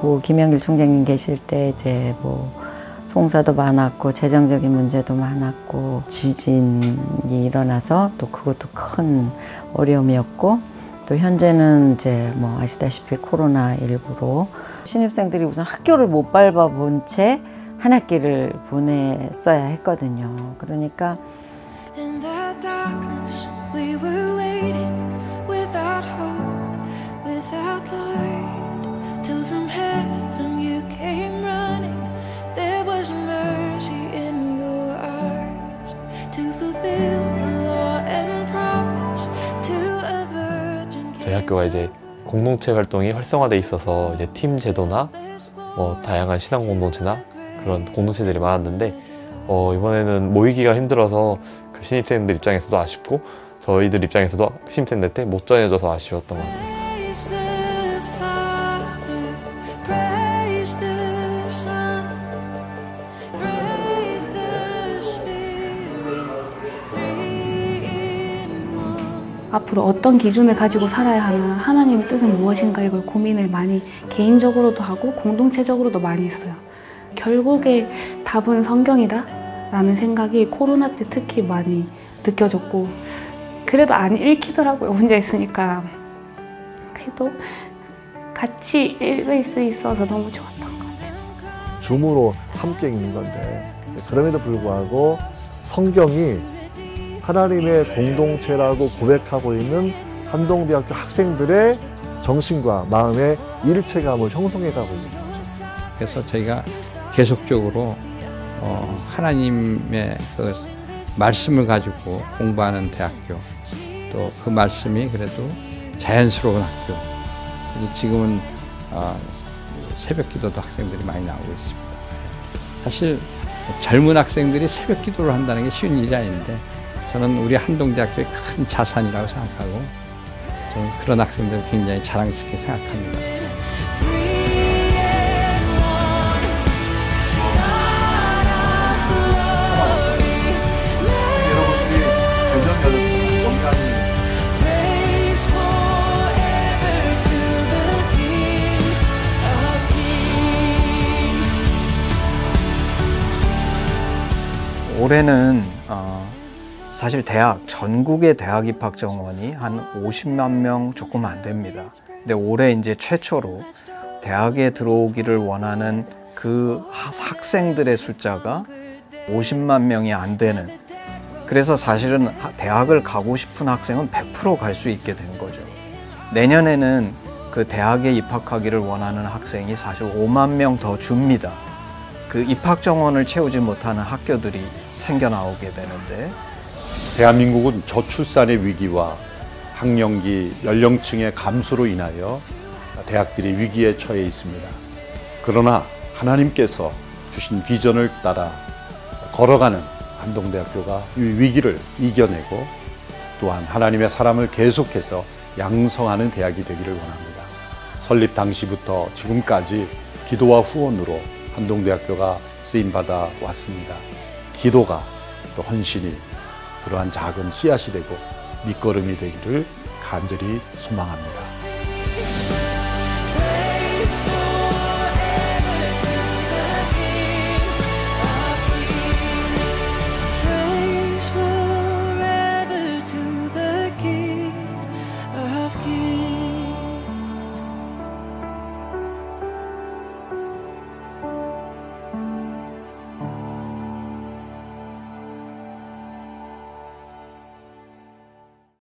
고 김영길 총장님 계실 때 이제 뭐 송사도 많았고 재정적인 문제도 많았고 지진이 일어나서 또 그것도 큰 어려움이었고 또 현재는 이제 뭐 아시다시피 코로나19로 신입생들이 우선 학교를 못 밟아본 채 한 학기를 보냈어야 했거든요. 그러니까 저희 학교가 이제 공동체 활동이 활성화돼 있어서 이제 팀 제도나 뭐 다양한 신앙 공동체나 그런 공동체들이 많았는데 이번에는 모이기가 힘들어서 그 신입생들 입장에서도 아쉽고 저희들 입장에서도 신입생들 때 못 전해줘서 아쉬웠던 것 같아요. 앞으로 어떤 기준을 가지고 살아야 하나, 하나님의 뜻은 무엇인가 이걸 고민을 많이 개인적으로도 하고 공동체적으로도 많이 했어요. 결국에 답은 성경이다 라는 생각이 코로나 때 특히 많이 느껴졌고 그래도 안 읽히더라고요. 혼자 있으니까. 그래도 같이 읽을 수 있어서 너무 좋았던 것 같아요. 줌으로 함께 읽는 건데 그럼에도 불구하고 성경이 하나님의 공동체라고 고백하고 있는 한동대학교 학생들의 정신과 마음의 일체감을 형성해 가고 있는 거죠. 그래서 저희가 계속적으로 하나님의 그 말씀을 가지고 공부하는 대학교, 또 그 말씀이 그래도 자연스러운 학교. 그래서 지금은 새벽 기도도 학생들이 많이 나오고 있습니다. 사실 젊은 학생들이 새벽 기도를 한다는 게 쉬운 일이 아닌데 저는 우리 한동대학교의 큰 자산이라고 생각하고 저는 그런 학생들을 굉장히 자랑스럽게 생각합니다. 올해는 사실 전국의 대학 입학 정원이 한 50만 명 조금 안 됩니다. 근데 올해 이제 최초로 대학에 들어오기를 원하는 그 학생들의 숫자가 50만 명이 안 되는, 그래서 사실은 대학을 가고 싶은 학생은 100% 갈 수 있게 된 거죠. 내년에는 그 대학에 입학하기를 원하는 학생이 사실 5만 명 더 줍니다. 그 입학 정원을 채우지 못하는 학교들이 생겨나오게 되는데, 대한민국은 저출산의 위기와 학령기 연령층의 감소로 인하여 대학들이 위기에 처해 있습니다. 그러나 하나님께서 주신 비전을 따라 걸어가는 한동대학교가 이 위기를 이겨내고 또한 하나님의 사람을 계속해서 양성하는 대학이 되기를 원합니다. 설립 당시부터 지금까지 기도와 후원으로 한동대학교가 쓰임받아 왔습니다. 기도가 또 헌신이 그러한 작은 씨앗이 되고 밑거름이 되기를 간절히 소망합니다.